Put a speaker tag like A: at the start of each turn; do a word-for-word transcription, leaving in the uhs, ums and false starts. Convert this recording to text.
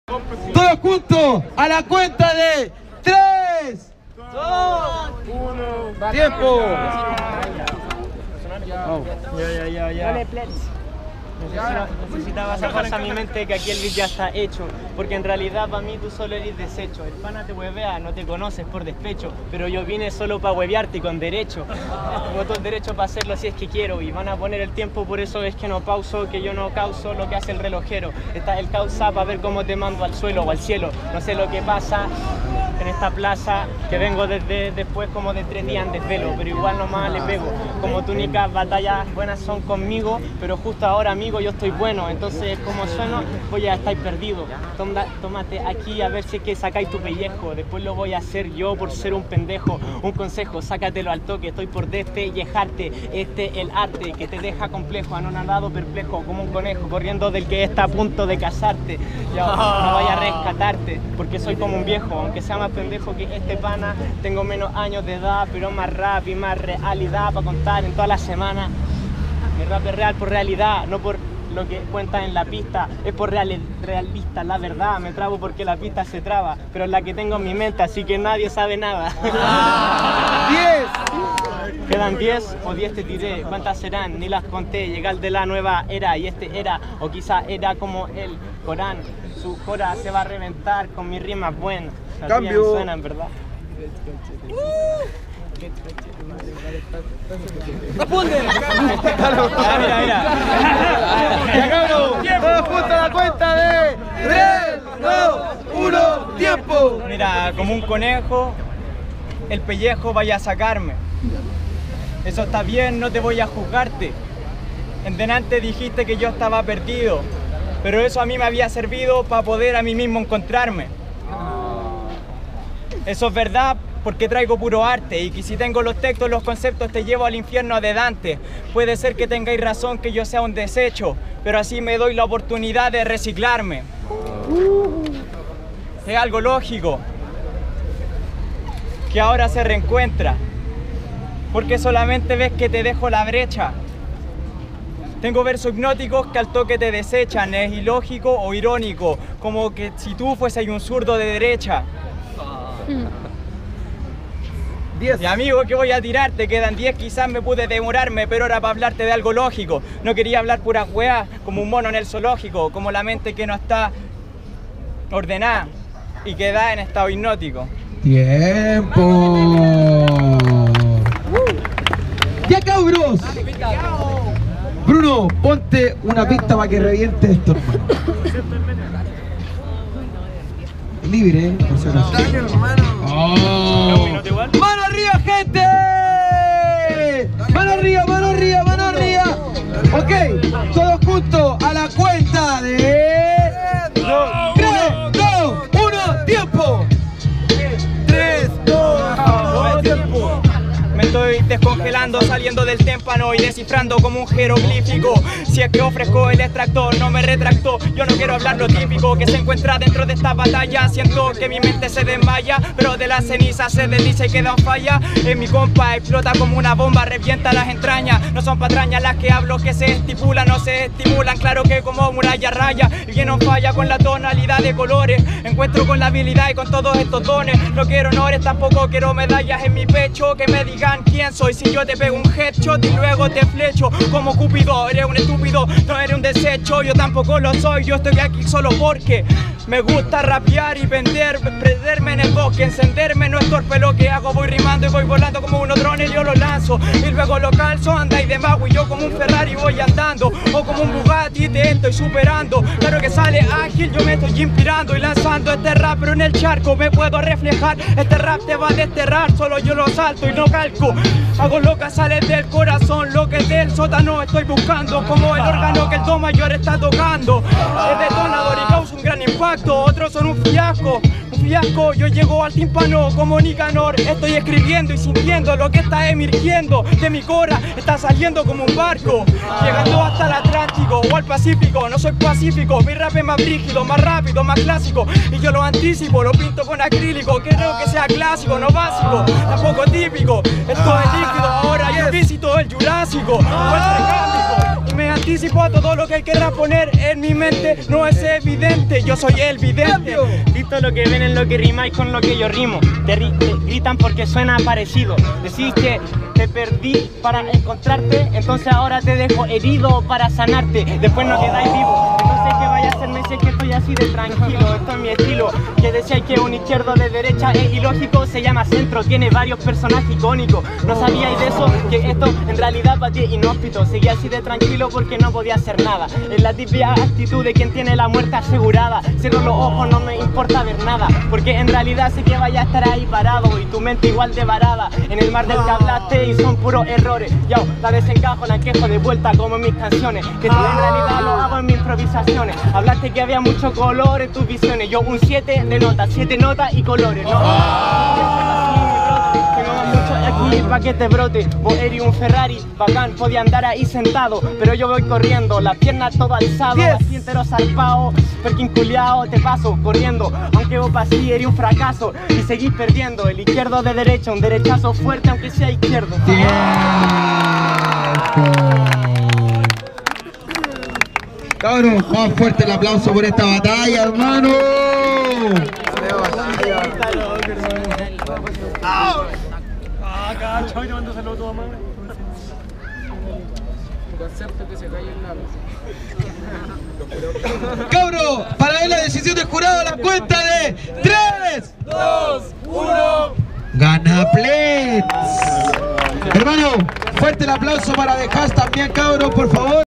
A: Todos juntos, a la cuenta de tres, dos, uno, tiempo.
B: Oh. Ya, ya, ya, ya. Necesitaba, necesitaba sacarse a mi mente que aquí el beat ya está hecho, porque en realidad para mí tú solo eres desecho. El pana te huevea, no te conoces por despecho, pero yo vine solo para huevearte y con derecho. Tengo todo el derecho para hacerlo si es que quiero, y van a poner el tiempo, por eso es que no pauso, que yo no causo lo que hace el relojero. Está el causa para ver cómo te mando al suelo o al cielo. No sé lo que pasa en esta plaza, que vengo desde después como de tres días en desvelo, pero igual nomás le pego. Como túnicas batallas buenas son conmigo, pero justo ahora amigo yo estoy bueno, entonces como sueno voy a estar perdido. Toma, tómate aquí a ver si es que sacáis tu pellejo, después lo voy a hacer yo por ser un pendejo. Un consejo, sácatelo al toque, estoy por despellejarte. Este el arte que te deja complejo, anonadado, perplejo, como un conejo corriendo del que está a punto de casarte. Ya no vaya a rescatarte, porque soy como un viejo, aunque sea más pendejo que este pana. Tengo menos años de edad, pero más rap y más realidad para contar en toda la semana. Mi rap es real por realidad, no por lo que cuenta en la pista. Es por real, realista, la verdad. Me trabo porque la pista se traba, pero es la que tengo en mi mente, así que nadie sabe nada. diez. Quedan diez o diez te tiré. ¿Cuántas serán? Ni las conté. Llegar de la nueva era y este era, o quizá era como el Corán. Su cora se va a reventar con mis rimas buenas.
A: Cambio.
B: Suenan, ¿verdad?
A: ¡Responden!
B: Mira, mira, mira.
A: Ya cabrón, todos juntos a la cuenta de tres, dos, uno, tiempo.
B: Mira, como un conejo, el pellejo vaya a sacarme. Eso está bien, no te voy a juzgarte. En delante dijiste que yo estaba perdido, pero eso a mí me había servido para poder a mí mismo encontrarme. Eso es verdad, porque traigo puro arte, y que si tengo los textos, los conceptos, te llevo al infierno de Dante. Puede ser que tengáis razón que yo sea un desecho, pero así me doy la oportunidad de reciclarme. Es algo lógico que ahora se reencuentra, porque solamente ves que te dejo la brecha. Tengo versos hipnóticos que al toque te desechan. Es ilógico o irónico, como que si tú fueses un zurdo de derecha. diez. Y amigo, que voy a tirarte, quedan diez, quizás me pude demorarme, pero era para hablarte de algo lógico. No quería hablar pura weá, como un mono en el zoológico, como la mente que no está ordenada y queda en estado hipnótico.
A: Tiempo. Ya cabros. Bruno, ponte una pista para que reviente esto. Libre, ¿eh? Por si acaso.
C: Dale, hermano.
A: Oh. ¡Mano arriba, gente! ¡Mano arriba, mano arriba, mano arriba! Ok, todos juntos a la cuenta de tres, dos, uno, tiempo. tres, dos, uno, tiempo.
B: Me estoy descongelando, saliendo del témpano y descifrando como un jeroglífico. Si es que ofrezco el extractor, no me retracto. Yo no quiero hablar lo típico que se encuentra dentro de esta batalla. Siento que mi mente se desmaya, pero de la ceniza se desliza y queda en falla. En mi compa explota como una bomba, revienta las entrañas. No son patrañas las que hablo que se estipulan, no se estimulan. Claro que como muralla raya, y viene en falla con la tonalidad de colores. Encuentro con la habilidad y con todos estos dones. No quiero honores, tampoco quiero medallas en mi pecho. Que me digan quién soy si yo te pego un headshot y luego te flecho como Cupido. Eres un estúpido, no eres un desecho, yo tampoco lo soy. Yo estoy aquí solo porque me gusta rapear y vender, perderme en el bosque, encenderme. No es torpe lo que hago, voy rimando y voy volando como unos drones. Yo lo lanzo y luego lo calzo, andáis de mago y yo como un Ferrari voy andando, o como un Bugatti te estoy superando. Claro que sale ágil, yo me estoy inspirando y lanzando este rap, pero en el charco me puedo reflejar. Este rap te va a desterrar, solo yo lo salto y no calco. Hago lo que sale del corazón, lo que es del sótano estoy buscando, como el órgano que el do mayor está tocando. Es detonador y causa un gran impacto, otros son un fiasco,
C: un fiasco, yo llego al tímpano como Nicanor. Estoy escribiendo y sintiendo lo que está emergiendo de mi cora, está saliendo como un barco, llegando hasta el Atlántico o al Pacífico. No soy pacífico, mi rap es más brígido, más rápido, más clásico, y yo lo anticipo, lo pinto con acrílico. Creo que sea clásico, no básico, tampoco típico. Esto es líquido, ahora yo visito el Jurásico, y me anticipo a todo lo que querrá poner en mi mente. No es evidente, yo soy el vidente.
B: Visto lo que ven en lo que rimáis con lo que yo rimo. Te, ri te gritan porque suena parecido. Decís que te perdí para encontrarte, entonces ahora te dejo herido para sanarte. Después no quedáis vivo, entonces que vaya a hacerme si es que estoy así de tranquilo. Esto es mi estilo, que decíais que un izquierdo de derecha es ilógico. Se llama centro, tiene varios personajes icónicos. No sabíais de eso, que esto en realidad para ti es inhóspito. Seguía así de tranquilo porque no podía hacer nada. Es la típica actitud de quien tiene la muerte asegurada. Cierro los ojos, no me importa ver nada, porque en realidad sé que vaya a estar ahí parado y tu mente igual de varada en el mar del que hablaste y son puros errores. Yo la desencajo, la quejo de vuelta como en mis canciones, que en realidad lo hago en mis improvisaciones. Hablaste que había mucho color en tus visiones, yo un siete de notas, siete notas y colores, ¿no? Aquí pa' que te brote, vos eres un Ferrari, bacán, podía andar ahí sentado, pero yo voy corriendo, las piernas todo alzado, yes. Así entero zarpado, perkin culiao, te paso corriendo, aunque vos pasí eres un fracaso y seguís perdiendo, el izquierdo de derecha, un derechazo fuerte aunque sea izquierdo.
A: Yeah. Cabrón, más fuerte el aplauso por esta batalla, hermano. Cabro, para ver la decisión del jurado a la cuenta de tres, dos, uno. Gana Plets. Hermano, fuerte el aplauso para The Hash también, cabro, por favor.